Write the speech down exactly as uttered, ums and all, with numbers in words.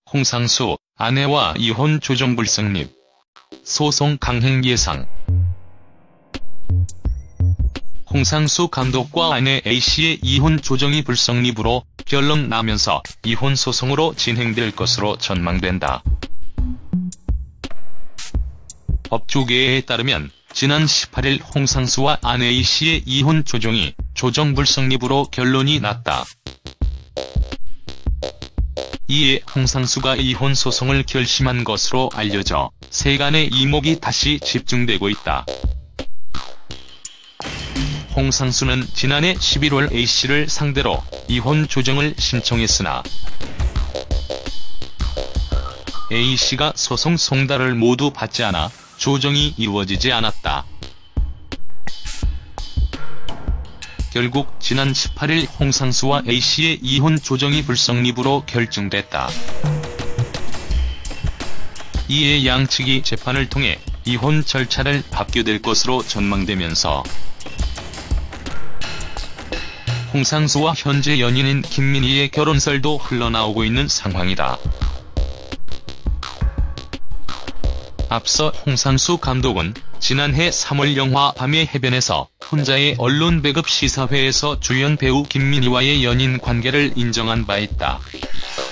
홍상수 아내와 이혼 조정 불성립. 소송 강행 예상. 홍상수 감독과 아내 A씨의 이혼 조정이 불성립으로 결론 나면서 이혼 소송으로 진행될 것으로 전망된다. 법조계에 따르면 지난 십팔일 홍상수와 아내 A씨의 이혼 조정이 조정 불성립으로 결론이 났다. 이에 홍상수가 이혼 소송을 결심한 것으로 알려져 세간의 이목이 다시 집중되고 있다. 홍상수는 지난해 십일월 A씨를 상대로 이혼 조정을 신청했으나 A씨가 소송 송달을 모두 받지 않아 조정이 이루어지지 않았다. 결국 지난 십팔일 홍상수와 A씨의 이혼 조정이 불성립으로 결정됐다. 이에 양측이 재판을 통해 이혼 절차를 밟게 될 것으로 전망되면서 홍상수와 현재 연인인 김민희의 결혼설도 흘러나오고 있는 상황이다. 앞서 홍상수 감독은 지난해 삼월 영화 밤의 해변에서 혼자의 언론 배급 시사회에서 주연 배우 김민희와의 연인 관계를 인정한 바 있다.